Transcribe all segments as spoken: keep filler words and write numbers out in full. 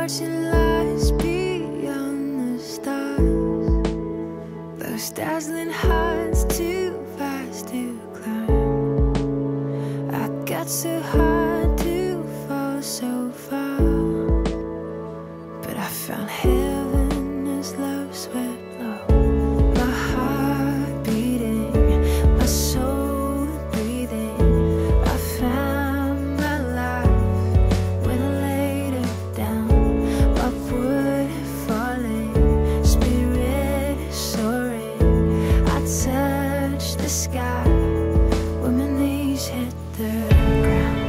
searching lies beyond the stars, those dazzling heights too fast to climb. I got so hard to fall so far, but I found heaven as love swept low. My heart beating, my soul breathing. I found my life when I laid it down. My wood falling, spirit soaring. I touched the sky when my knees hit the ground.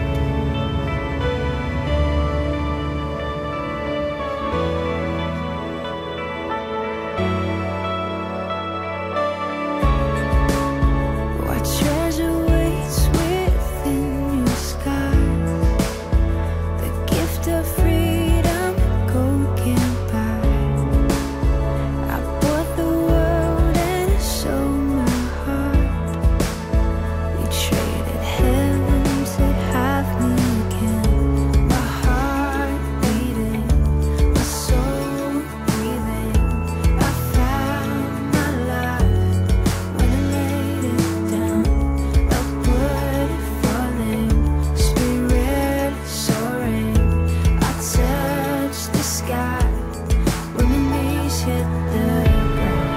What treasure waits within your skies? The gift of freedom gold can't buy. I bought the world and sold my heart. You traded heaven to have me again. My heart beating, my soul breathing. I found my life when I laid it down. A wood falling, spirit soaring. I touched the sky when my knees hit the ground.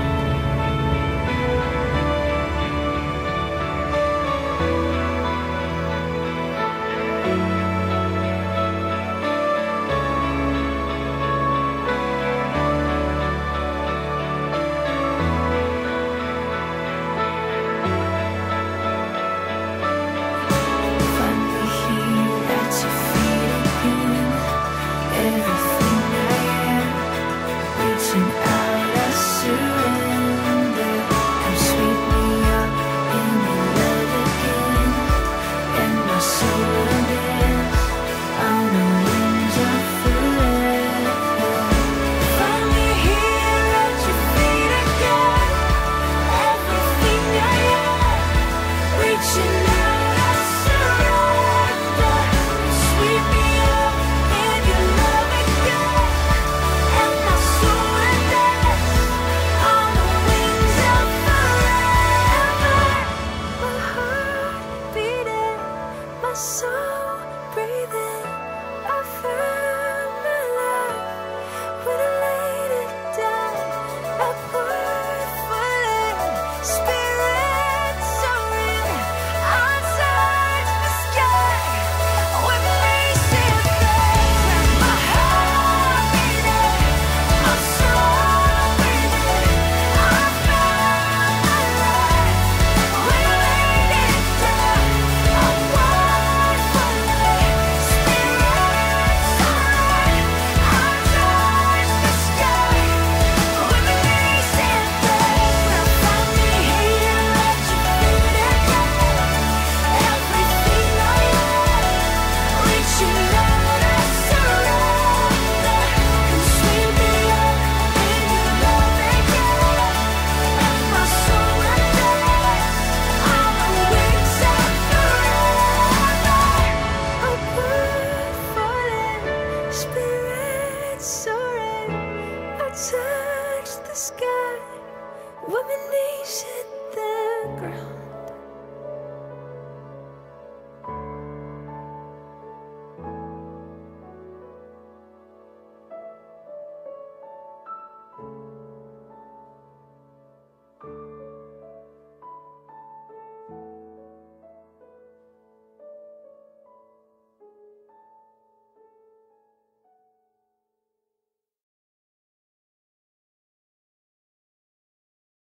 Finally here at your feet again. Everything I am, reaching out, I surrender. Come sweep me up in your love again, and my soul will dance on the wings of forever. Finally here at your feet again. Everything I am, reaching out, I surrender. Sweep me up in your love again, and my soul will dance on the wings of forever. My heart beating, my soul